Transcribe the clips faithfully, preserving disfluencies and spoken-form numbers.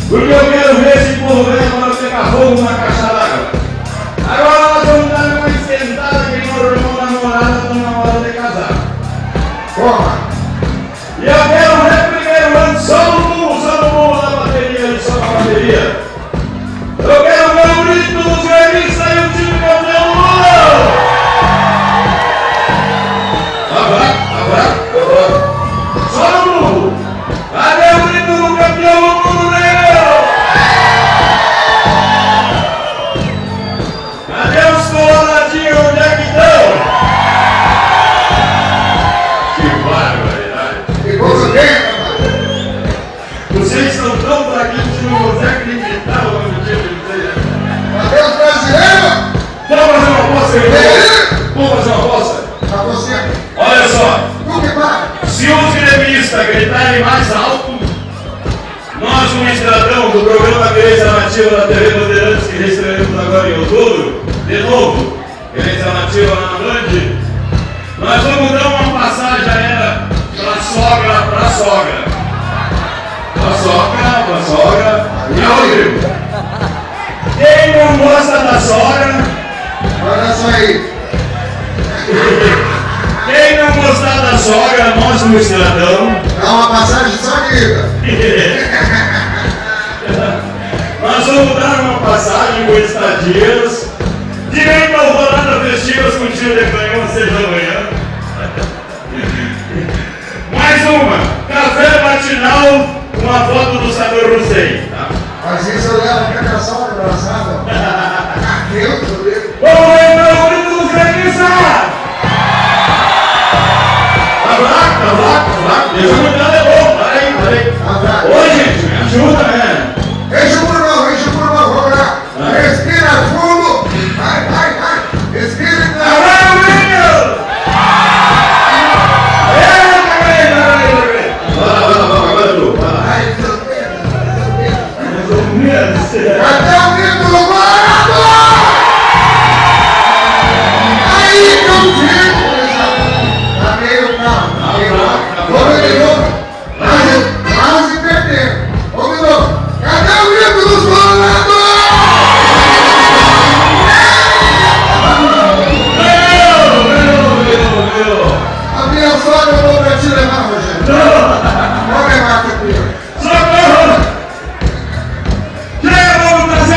Porque eu quero ver esse povo velho quando pegar fogo na caixa d'água. Agora nós vamos dar uma esquentada que o irmão namorado está na hora de casar. Toma! E eu quero ver primeiro ano só no mundo, só no mundo da bateria, só na bateria. Eu quero ver o grito dos gremistas e o time campeão do mundo! Agora, agora, agora. Só no mundo! Cadê o grito do campeão do mundo negro? Cadê os coloradinhos? Onde é que estão? Que barbaridade! Que coisa bem, Vocês estão tão fraquinhos que não conseguem acreditar o nome de vocês. cadê os brasileiros? Vamos fazer uma aposta aí? Vamos fazer uma aposta? Pra você. Olha só, Tu que vai. se os gremistas gritarem mais alto, nós, como estradão do programa Querência Nativa da T V Bandeirantes, que recebemos agora em outubro, de novo, Querência Nativa na Band, nós vamos dar uma passagem aérea pra sogra, pra sogra. Pra sogra, pra sogra. E Rodrigo, quem não gosta da sogra, Olha só aí. quem não gostar da sogra, nós no estradão, Dá uma passagem só de ida. nós vamos dar uma passagem com estadias, direito ao Alvorada Festivas com tiro de canhão às seis da manhã. Mais uma, café matinal com a foto do Saddam Hussein. Tá? Mas isso eu levo pra caçar abraçada. Deus do Deus. Vamos ver meu grito dos gremistas! Tá fraco, tá fraco, tá fraco. Deixa eu cuidar de bom, para aí, para aí. Tá fraco. Ô gente, me ajuda, né? Enche o pulmão, enche o pulmão, vamos lá. Respira fundo. Vai, vai, vai. Respira. Agora o menino! Vai lá, vai lá, vai lá, tu, vai lá. Ai, meu Deus, meu Deus. Cadê Cadê o grito do Guarado? Aí que eu digo. Tá meio calmo, tá meio calmo. Vamos de novo. Quase, quase perdemos. Vamos de novo. Cadê o grito dos Colorados? Meu, meu, meu, meu. A minha sogra eu vou pra te levar, Rogério. Vou levar, Capinha. Socorro! Chega, vamos trazer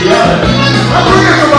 senhora. A bonita